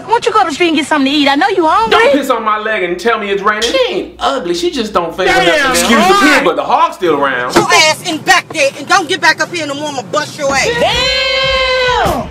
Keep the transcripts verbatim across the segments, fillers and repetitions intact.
Why don't you go to the street and get something to eat? I know you hungry. Don't piss on my leg and tell me it's raining. She ain't ugly. She just don't favor Damn, nothing. Excuse right. the pig, but the hog's still around. Your ass in back there and don't get back up here no more. I'ma bust your ass. Damn!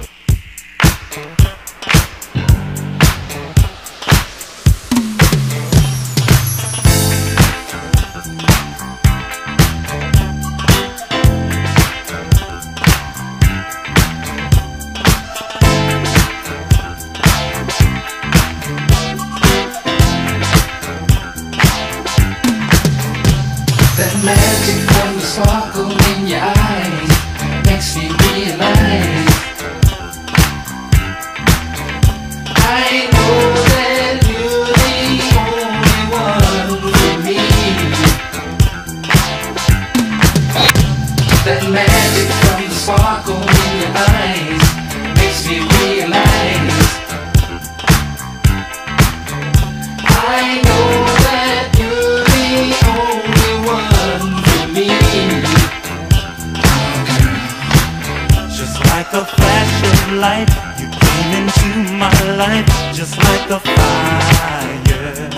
That magic from the sparkle in your eyes makes me realize I know that you're the only one for me. That magic from the sparkle in your eyes makes me realize I know that you're the only one for me. Oh, girl. Just like a flash of light, you came into my life just like a fire.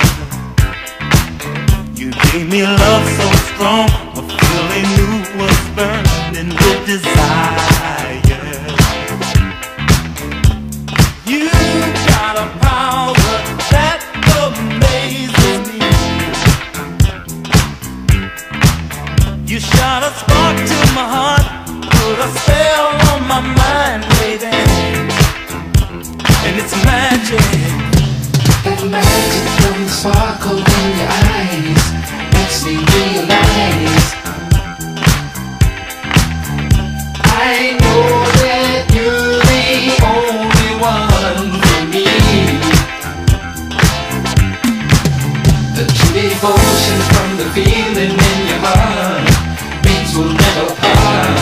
You gave me love so strong, a feeling new was burning with desire. You got a power that amazes me. You shot a spark to my heart, put a spell on my mind, baby. And it's magic. That magic from the sparkle in your eyes makes me realize I know that you're the only one for me. The true devotion from the feeling in your heart means we'll never part.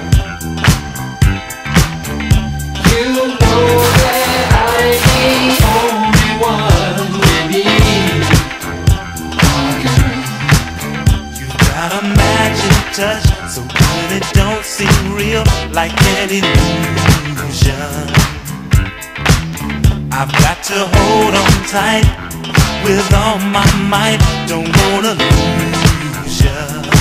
You know that I'm the only one you need. Oh, girl. You got a magic touch, so good it don't seem real, like an illusion. I've got to hold on tight with all my might, don't wanna lose ya.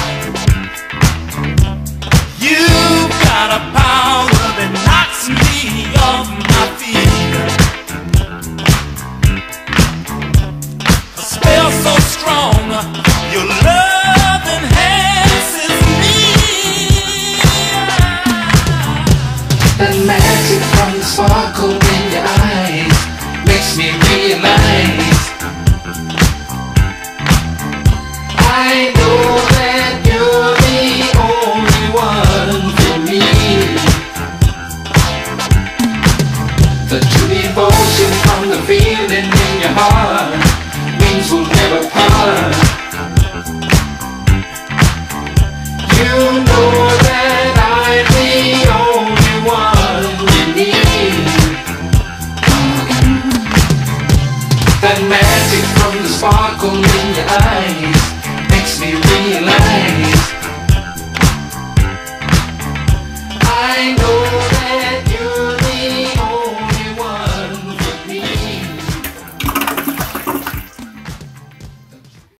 You've got a power that knocks me off my feet, a spell so strong, your love enhances me. That magic from the sparkle in your eyes makes me realize I know that you're the only one for me. The true devotion from the feeling in your heart means we'll never part. You know